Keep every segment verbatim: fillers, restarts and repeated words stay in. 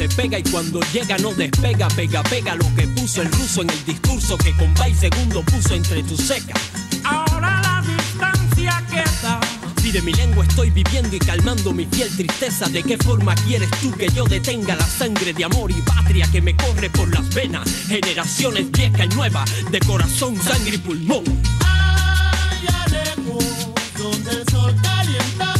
pega y cuando llega no despega. Pega, pega lo que puso el ruso en el discurso que con Pai segundo puso entre tus secas. Ahora la distancia queda. Si de mi lengua estoy viviendo y calmando mi fiel tristeza, ¿de qué forma quieres tú que yo detenga la sangre de amor y patria que me corre por las venas? Generaciones viejas y nuevas, de corazón, sangre y pulmón. Allá lejos, donde el sol calienta,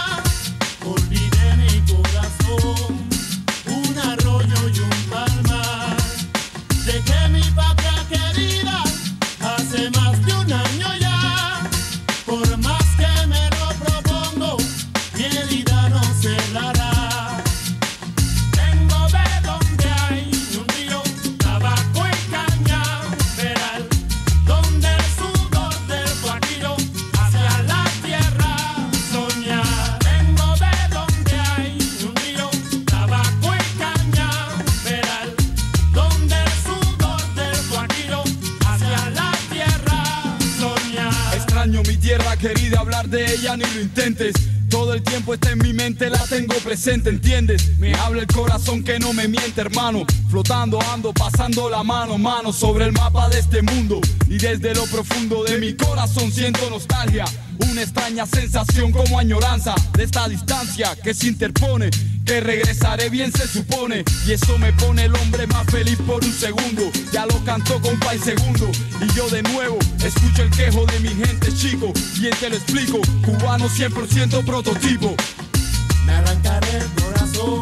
olvidé mi corazón, un arroyo y un palmar. Dejé mi patria querida hace más de un año ya. Por más que me lo propongo, mi herida no cerrará. Tengo de donde hay un río, tabaco y caña, veral, donde el sudor del guajiro hacia la tierra soñar. Tengo de donde hay un río, tabaco y caña, veral, donde el sudor del guajiro hacia la tierra soñar. Extraño mi tierra querida, hablar de ella ni lo intentes. Todo el tiempo está en mi mente, la tengo presente, ¿entiendes? Me habla el corazón que no me miente, hermano. Flotando ando, pasando la mano, mano sobre el mapa de este mundo. Y desde lo profundo de mi corazón siento nostalgia, una extraña sensación como añoranza de esta distancia que se interpone, que regresaré bien se supone. Y eso me pone el hombre más feliz por un segundo. Ya lo cantó con Pai segundo. Y yo de nuevo escucho el quejo de mi gente, chico. Bien te lo explico, cubano cien por ciento prototipo. Me arrancaré el corazón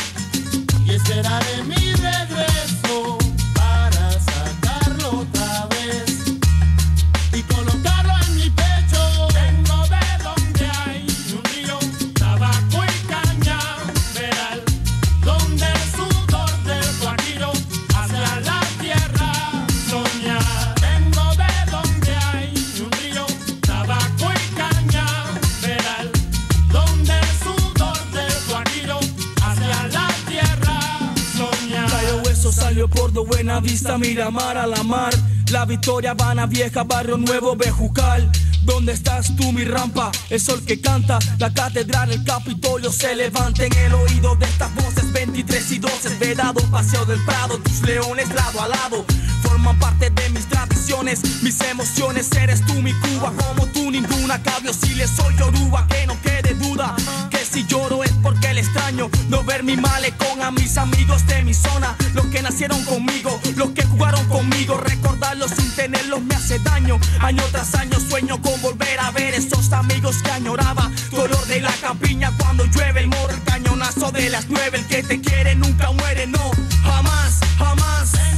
y esperaré mi regreso para sacarlo otra vez y colocarlo en mi pecho. Vengo de donde hay un río, tabaco y caña, veral, donde el sudor del guajiro hacia la tierra soñar. Vengo de donde hay un río, tabaco y caña, veral, donde el sudor del guajiro hacia la tierra soñar. Cayo Hueso salió por do Buena Vista, Miramar, a la mar. La Victoria, Habana Vieja, Barrio Nuevo, Bejucal. ¿Dónde estás tú, mi rampa? El sol que canta, la catedral, el Capitolio se levanta en el oído de estas voces. Veintitrés y doce, Vedado, Paseo del Prado, tus leones lado a lado forman parte de mis tradiciones, mis emociones. Eres tú mi Cuba, como tú ninguna. Cabio si le soy Yoruba, que no quede duda que si lloro es porque le extraño no ver mi malecón a mis amigos de mi zona, los que nacieron conmigo, los que jugaron conmigo. Recordarlos sin tenerlos me hace daño. Año tras año sueño con volver a ver esos amigos que añoraba. Dolor de la campiña cuando llueve, el morro, el cañonazo de las nueve. El que te quiere nunca muere, no, jamás, jamás.